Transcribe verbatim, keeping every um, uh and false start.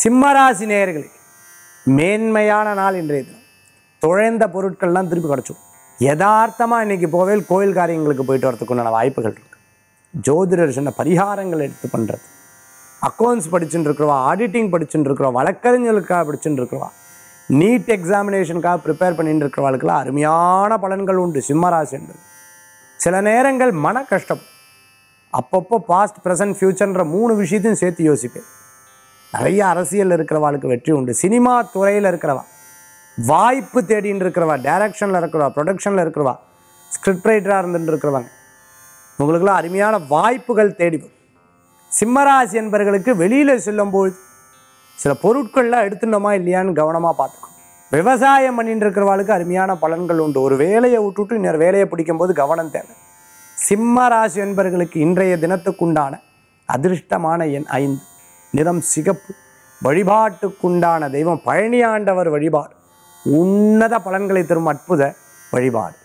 சிம்மராசி நேயர்களுக்கு மேன்மையான நாள் இன்றைய தினம். தொலைந்த பொருட்கள்லாம் திருப்பி கிடச்சிடும். யதார்த்தமாக இன்றைக்கி போவேல் கோயில் காரியங்களுக்கு போயிட்டு வரதுக்குண்டான வாய்ப்புகள் இருக்குது. ஜோதிடர் சொன்ன பரிகாரங்கள் எடுத்து பண்ணுறது, அக்கௌண்ட்ஸ் படிச்சுட்டு இருக்கிறவா, ஆடிட்டிங் படிச்சுட்டு இருக்கிறவா, வழக்கறிஞர்களுக்காக படிச்சுட்டு இருக்கிறவா, நீட் எக்ஸாமினேஷனுக்காக ப்ரிப்பேர் பண்ணிட்டு இருக்கிறவாளுக்கெல்லாம் அருமையான பலன்கள் உண்டு. சிம்மராசி என்பது சில நேரங்கள் மன கஷ்டம், அப்பப்போ பாஸ்ட் ப்ரெசன்ட் ஃப்யூச்சர்ன்ற மூணு விஷயத்தையும் சேர்த்து யோசிப்பேன். நிறைய அரசியல் இருக்கிறவாளுக்கு வெற்றி உண்டு. சினிமா துறையில் இருக்கிறவா, வாய்ப்பு தேடின்னு இருக்கிறவா, டைரக்ஷனில் இருக்கிறவா, ப்ரொடக்ஷனில் இருக்கிறவா, ஸ்கிரிப்ட் ரைட்டராக இருந்துட்டு இருக்கிறவங்க, உங்களுக்கெல்லாம் அருமையான வாய்ப்புகள் தேடி வரும். சிம்மராசி என்பவர்களுக்கு வெளியில் செல்லும்போது சில பொருட்கள்லாம் எடுத்துட்டோமா இல்லையான்னு கவனமாக பார்த்துக்கணும். விவசாயம் பண்ணிட்டு இருக்கிறவாளுக்கு அருமையான பலன்கள் உண்டு. ஒரு வேலையை விட்டுவிட்டு இன்னொரு வேலையை பிடிக்கும்போது கவனம் தேவை. சிம்ம ராசி என்பவர்களுக்கு இன்றைய தினத்துக்குண்டான அதிர்ஷ்டமான எண் ஐந்து, நிறம் சிகப்பு. வழிபாட்டுக்குண்டான தெய்வம் பழனி ஆண்டவர் வழிபாடு உன்னத பலன்களை தரும் அற்புத வழிபாடு.